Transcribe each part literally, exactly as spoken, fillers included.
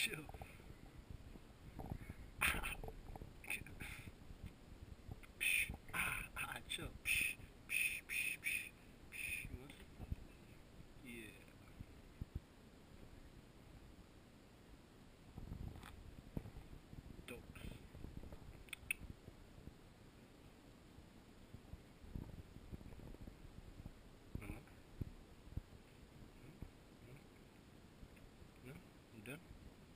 chill. Ah, psh, ah, ah, chill. Psh, psh, psh, psh, psh. You want some? Yeah. Dope. Uh-huh. No? You done?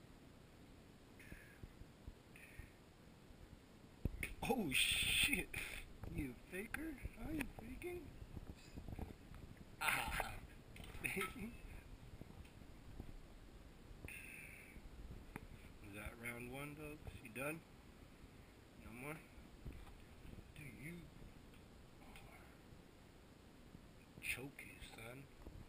Oh shit! You faker? Are you faking? Ah, faking? Is that round one, folks? You done? No more? Do you choke you, son?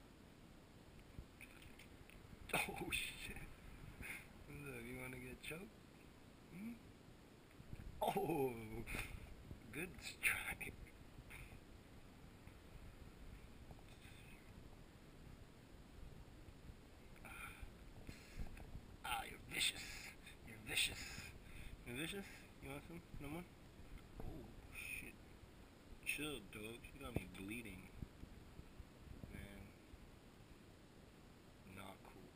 Oh shit! What's up? You wanna get choked? Hmm? Oh, good strike. Ah, you're vicious. You're vicious. You're vicious? You want some? No more? Oh shit. Chill, dog. You got me bleeding. Man, not cool.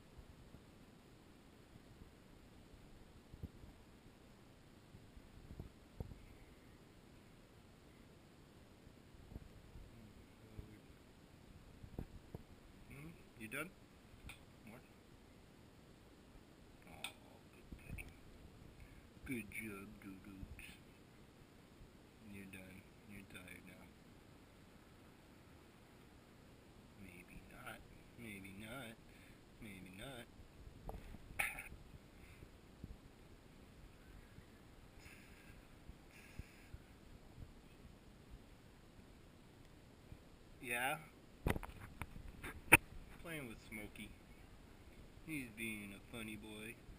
Hmm? You done? More? Oh, good thing. Good job, doo-doo. You're done. You're tired now. Maybe not. Maybe not. Maybe not. Yeah? Playing with Smokey. He's being a funny boy.